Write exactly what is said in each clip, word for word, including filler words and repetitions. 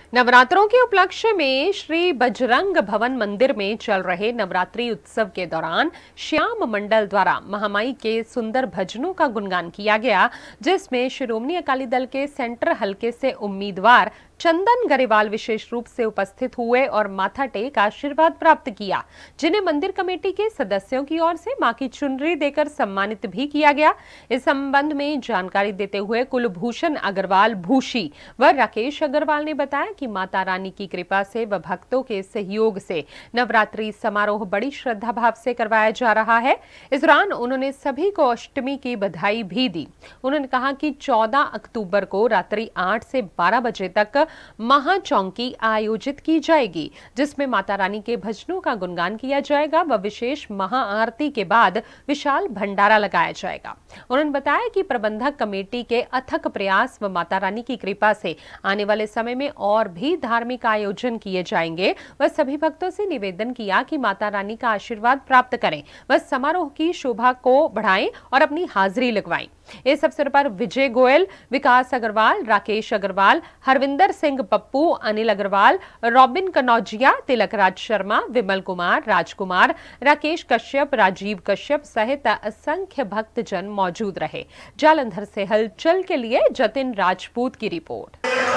नवरात्रों के उपलक्ष्य में श्री बजरंग भवन मंदिर में चल रहे नवरात्रि उत्सव के दौरान श्याम मंडल द्वारा महामाई के सुंदर भजनों का गुणगान किया गया, जिसमें शिरोमणि अकाली दल के सेंटर हलके से उम्मीदवार चंदन गरेवाल विशेष रूप से उपस्थित हुए और माथा टेक आशीर्वाद प्राप्त किया, जिन्हें मंदिर कमेटी के सदस्यों की ओर से मां की चुनरी देकर सम्मानित भी किया गया। इस संबंध में जानकारी देते हुए कुलभूषण अग्रवाल भूषी व राकेश अग्रवाल ने बताया कि माता रानी की कृपा से व भक्तों के सहयोग से नवरात्रि समारोह बड़ी श्रद्धा भाव से करवाया जा रहा है। इस दौरान उन्होंने सभी को अष्टमी की बधाई भी दी। उन्होंने कहा कि चौदह अक्टूबर को रात्रि आठ से बारह बजे तक महाचौकी आयोजित की जाएगी, जिसमें माता रानी के भजनों का गुणगान किया जाएगा व विशेष महाआरती के बाद विशाल भंडारा लगाया जाएगा। उन्होंने बताया कि प्रबंधक कमेटी के अथक प्रयास व माता रानी की कृपा से आने वाले समय में और भी धार्मिक आयोजन किए जाएंगे व सभी भक्तों से निवेदन किया कि माता रानी का आशीर्वाद प्राप्त करें व समारोह की शोभा को बढ़ाएं और अपनी हाजिरी लगवाएं। इस अवसर पर विजय गोयल, विकास अग्रवाल, राकेश अग्रवाल, हरविंदर सिंह पप्पू, अनिल अग्रवाल, रॉबिन कनौजिया, तिलकराज शर्मा, विमल कुमार, राजकुमार, राकेश कश्यप, राजीव कश्यप सहित असंख्य भक्तजन मौजूद रहे। जालंधर से हलचल के लिए जतिन राजपूत की रिपोर्ट।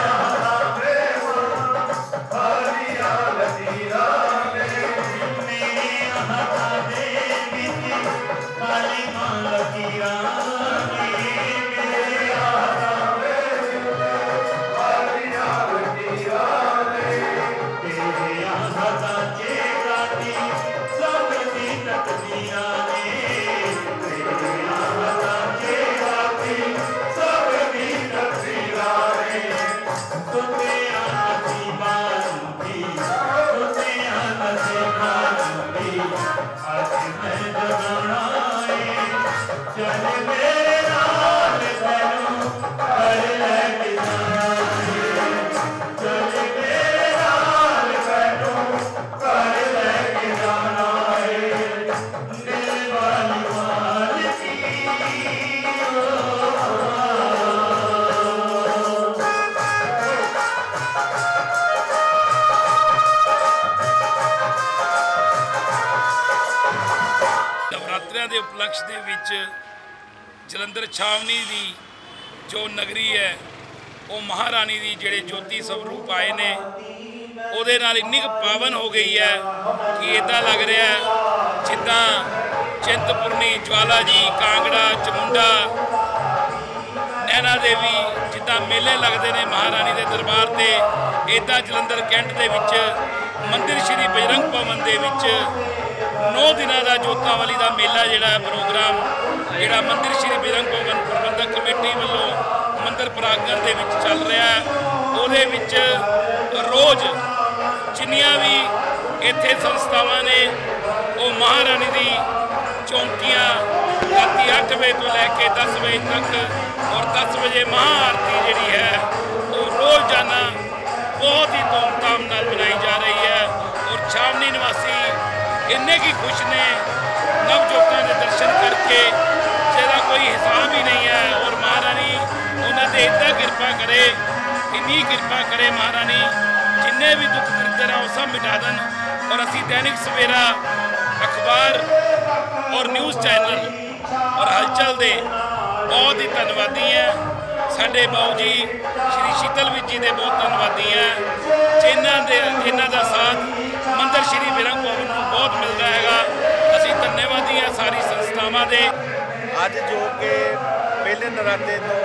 नवरात्रियों के उपलक्ष्य दे विच जलंधर छावनी की जो नगरी है वो महारानी की जेड़े ज्योति स्वरूप आए ने उहदे नाल इन्नी पावन हो गई है कि इदा लग रहा है जिद्दां चिंतपुरनी, ज्वाला जी, कांगड़ा, चमुंडा, नैना देवी जिद्दां मेले लगते हैं महारानी के दरबार से, इदा जलंधर कैंट के विच मंदिर श्री बजरंग भवन के विच नौ दिनों का जोतावली का मेला जोड़ा प्रोग्राम जोड़ा मंदिर श्री बजरंग भवन प्रबंधक कमेटी वालों मंदिर प्रांगण के विच चल रहा है। उहदे विच रोज़ जिन्नियां भी इत्थे संस्थावां ने वो महारानी की चौंकियां राती अठ बजे तो लैके दस बजे तक और दस बजे महाआरती जी है वो रोज़ाना बहुत ही धूमधाम नाल मनाई जा रही है। और छावनी निवासी इन्ने की खुश ने नवजोतां के दर्शन करके जिहदा कोई हिसाब ही नहीं है। और महारानी उन्होंने इतना कृपा करे, इन्नी कृपा करे महारानी जिन्ने भी दुख दरिद्र है वो सब मिटा देन। और असी दैनिक सवेरा अखबार और न्यूज़ चैनल और हलचल दे बहुत ही धन्नवादी हैं। साडे बाऊ जी श्री शीतल विज जी के बहुत धन्नवादी हैं जिन्हां दे जिन्हां दा साथ मंदिर श्री बजरंग भवन को बहुत मिलता है। असी धन्यवादी हैं सारी संस्थावां दे। अज जो कि पहले नराते तो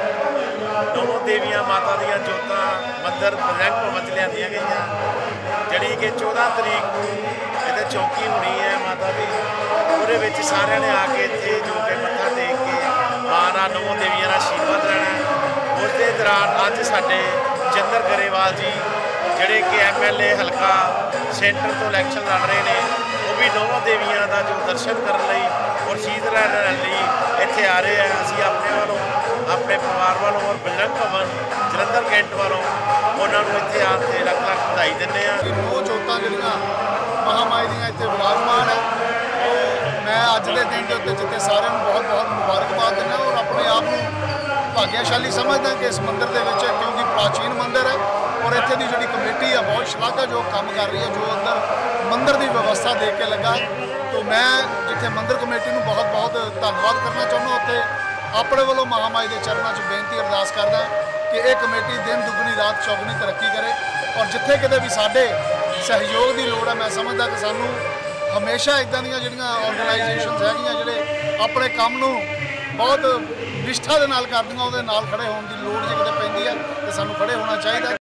नौ देवियां माता दियां जोतां मंदिर बजरंग भवन च लियां गईयां, जिहड़ी कि चौदह तरीक को इत्थे चौकी होनी है माता की। उहदे विच सारिਆਂ ने आके इत्थे जो कि मत्था टेक के मां नाल नौ देवियां दा आशीर्वाद लेना। उस दे दौरान अज साडे चंदन गरेवाल जी जिहड़े कि एम एल ए हल्का सेंटर तो इलैक्शन लड़ रहे हैं, वो भी नौ देवियां का जो दर्शन करने और शीत लैण लई इत्थे आ रहे हैं। असीं अपने वालों अपने परिवार वालों और बजरंग भवन जलंधर कैंट वालों उन्होंने इत्थे आण ते लख लख बधाई दिंदे आ। नौ जोतां जिहड़ियां महामाई दियां इत्थे विराजमान है, मैं अज के दिन के उत्ते जिते सारिਆਂ ਨੂੰ बहुत बहुत मुबारकबाद दिंदा और अपने आप ਨੂੰ भाग्यशाली समझदा कि इस मंदिर के क्योंकि प्राचीन मंदिर है ਔਰ ਇੱਥੇ ਦੀ ਜਿਹੜੀ ਕਮੇਟੀ ਆ ਬਹੁਤ ਸ਼ਲਾਘਾਯੋਗ ਕੰਮ ਕਰ ਰਹੀ ਹੈ ਜੋ ਅੰਦਰ ਮੰਦਿਰ ਦੀ ਵਿਵਸਥਾ ਦੇਖ ਕੇ ਲੱਗਾ। तो मैं ਇੱਥੇ ਮੰਦਿਰ ਕਮੇਟੀ ਨੂੰ ਬਹੁਤ ਬਹੁਤ ਧੰਨਵਾਦ ਕਰਨਾ ਚਾਹੁੰਦਾ। ਉੱਥੇ ਆਪਣੇ ਵੱਲੋਂ ਮਹਾਮਾਈ ਦੇ ਚਰਨਾਂ 'ਚ ਬੇਨਤੀ ਅਰਦਾਸ ਕਰਦਾ ਕਿ ਇਹ ਕਮੇਟੀ ਦਿਨ ਦੁਗਣੀ ਰਾਤ ਚੌਗੁਣੀ ਤਰੱਕੀ ਕਰੇ ਔਰ ਜਿੱਥੇ ਕਿਤੇ ਵੀ ਸਾਡੇ ਸਹਿਯੋਗ ਦੀ ਲੋੜ ਹੈ ਮੈਂ ਸਮਝਦਾ ਕਿ ਸਾਨੂੰ ਹਮੇਸ਼ਾ ਇਦਾਂ ਦੀਆਂ ਜਿਹੜੀਆਂ ਆਰਗੇਨਾਈਜੇਸ਼ਨਸ ਹੈਗੀਆਂ ਜਿਹੜੇ ਆਪਣੇ ਕੰਮ ਨੂੰ ਬਹੁਤ ਨਿਸ਼ਠਾ ਦੇ ਨਾਲ ਕਰਦੀਆਂ ਉਹਦੇ ਨਾਲ ਖੜੇ ਹੋਣ ਦੀ ਲੋੜ ਜੇ ਕਿਤੇ ਪੈਂਦੀ ਹੈ ਤੇ ਸਾਨੂੰ ਖੜੇ ਹੋਣਾ ਚਾਹੀਦਾ।